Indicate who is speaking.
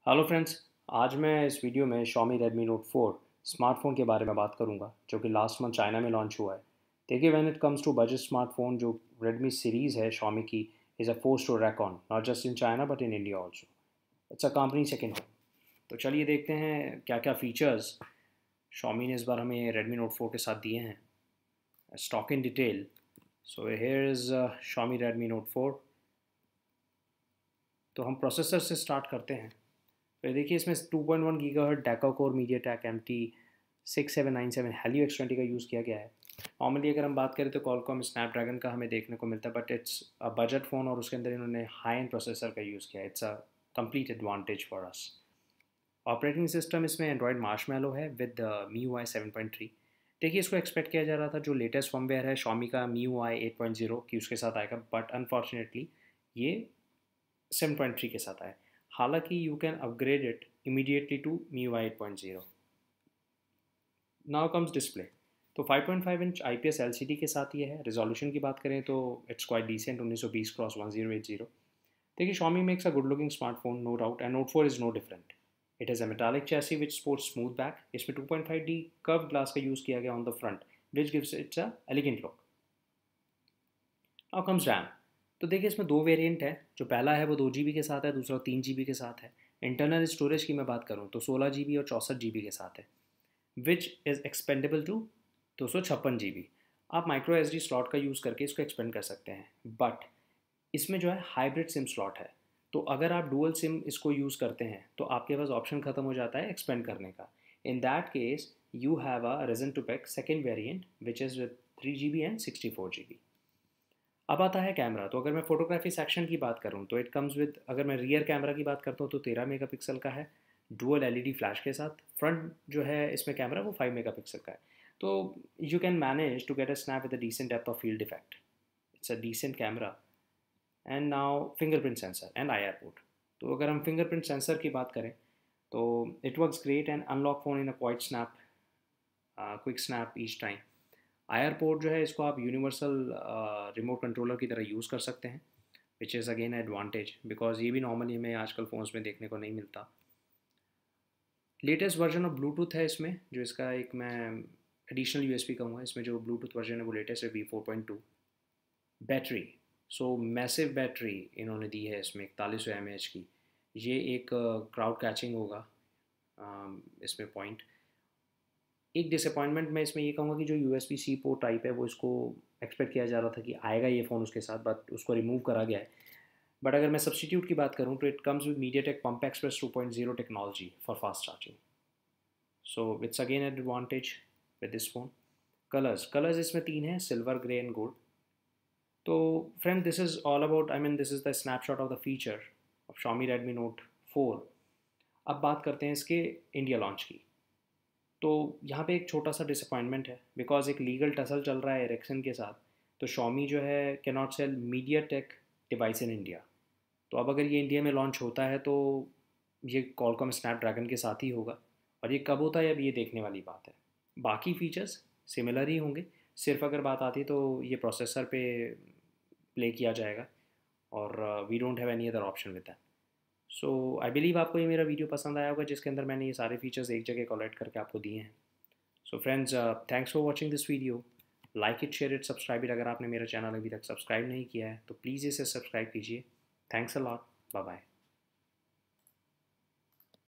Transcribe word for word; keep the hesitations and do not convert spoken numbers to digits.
Speaker 1: Hello friends. आज मैं इस वीडियो में Xiaomi Redmi Note four smartphone के बारे में बात करूंगा जो कि लास्ट मंथ चाइना में लॉन्च हुआ है। देखिए, when it comes to budget smartphone, जो Redmi सीरीज़ है Xiaomi की, is a force to reckon not just in China but in India also. It's a company second home. तो चलिए देखते हैं क्या क्या फीचर्स Xiaomi ने इस बार हमें Redmi Note फोर के साथ दिए हैं। Stock in detail. So here is Xiaomi Redmi Note four. तो हम प्रोसेसर से स्टार्ट करते हैं। तो देखिए, इसमें two point one gigahertz deca core MediaTek M T six seven nine seven Helio X twenty का यूज़ किया गया है। नॉर्मली अगर हम बात करें तो कॉलकॉम स्नैपड्रैगन का हमें देखने को मिलता है, but it's a budget phone और उसके अंदर इन्होंने हाई एंड प्रोसेसर का यूज़ किया है। It's a complete advantage for us. Operating system इसमें एंड्रॉयड मार्शमैलो है with MIUI seven point three. देखिए, इसको एक्सपेक्ट किया जा रहा था जो लेटेस्ट फर्मवेयर है Xiaomi का MIUI eight point zero की उसके साथ आएगा, बट अनफॉर्चुनेटली ये सेवन पॉइंट थ्री के साथ आए। हालांकि you can upgrade it immediately to MIUI eight point zero. Now comes display. तो five point five inch I P S L C D के साथ ये है। रिजोल्यूशन की बात करें तो इट्स क्वाइट डिसेंट, उन्नीस सौ बीस cross one zero eight zero. देखिए, Xiaomi makes a good looking smartphone, no doubt, and Note four is no different. It is a metallic chassis which sports smooth back. इसमें two point five D curve glass का use किया गया on the front which gives its a elegant look. Now comes RAM. तो देखिए, इसमें दो variant है। जो पहला है वो दो जी बी के साथ है, दूसरा तीन जी बी के साथ है। इंटरनल स्टोरेज की मैं बात करूँ तो सोलह जी बी और चौंसठ जी बी के साथ है, विच इज़ एक्सपेंडेबल टू दो सौ छप्पन जी बी। आप माइक्रो एस डी स्लॉट का यूज़ करके इसको एक्सपेंड कर सकते हैं, बट इसमें जो है हाइब्रिड सिम स्लॉट है। तो अगर आप डुअल सिम इसको यूज़ करते हैं तो आपके पास ऑप्शन ख़त्म हो जाता है एक्सपेंड करने का। In that case you have a reason to pick second variant which is with three G B and sixty four G B. अब आता है कैमरा। तो अगर मैं फोटोग्राफी सेक्शन की बात करूँ तो इट कम्स विद, अगर मैं रियर कैमरा की बात करता हूँ तो तेरह मेगापिक्सल का है dual L E D flash के साथ। फ्रंट जो है इसमें कैमरा वो फाइव मेगापिक्सल का है। तो you can manage to get a snap with a decent depth of field effect. It's a decent camera. And now fingerprint sensor and I R port. तो अगर हम फिंगरप्रिंट सेंसर की बात करें तो it works great and unlock phone in a quite snap quick snap each time. I R port जो है इसको आप यूनिवर्सल रिमोट कंट्रोलर की तरह यूज़ कर सकते हैं, which is again advantage because ये भी नॉर्मली हमें आजकल फ़ोन्स में देखने को नहीं मिलता। लेटेस्ट वर्जन ऑफ ब्लूटूथ है इसमें, जो इसका एक मैं एडिशनल यू एस पी कहूँगा। इसमें जो ब्लूटूथ वर्जन है वो लेटेस्ट है V four point two. Battery, so massive battery इन्होंने दी है इसमें इकतालीस सौ एम ए एच की। ये एक क्राउड कैचिंग होगा um, इसमें पॉइंट। एक डिसअपॉइंटमेंट मैं इसमें ये कहूँगा कि जो U S B C port type है वो इसको एक्सपेक्ट किया जा रहा था कि आएगा ये फ़ोन उसके साथ, बट उसको रिमूव करा गया है। बट अगर मैं सब्सटीट्यूट की बात करूँ तो it comes with MediaTek pump express two point zero technology for fast charging. So it's again an advantage with this phone. Colours colours इसमें तीन हैं, सिल्वर, ग्रे एंड गोल्ड। तो friend, this is all about, I mean this is the snapshot of the feature of Xiaomi Redmi Note four. अब बात करते हैं इसके India launch की। तो यहाँ पे एक छोटा सा डिसअपॉइंटमेंट है बिकॉज एक लीगल टसल चल रहा है एरिक्सन के साथ। तो Xiaomi जो है can not sell MediaTek device in India. तो अब अगर ये इंडिया में लॉन्च होता है तो ये कॉलकॉम स्नैपड्रैगन के साथ ही होगा, और ये कब होता है अब ये देखने वाली बात है। बाकी फीचर्स सिमिलर ही होंगे, सिर्फ अगर बात आती है तो ये प्रोसेसर पे प्ले किया जाएगा, और we don't have any other option with that. So I believe आपको ये मेरा वीडियो पसंद आया होगा, जिसके अंदर मैंने ये सारे फीचर्स एक जगह कलेक्ट करके आपको दिए हैं। So friends, thanks for watching this video. Like it, share it, subscribe it. अगर आपने मेरा चैनल अभी तक सब्सक्राइब नहीं किया है तो प्लीज़ इसे सब्सक्राइब कीजिए। Thanks a lot, bye bye.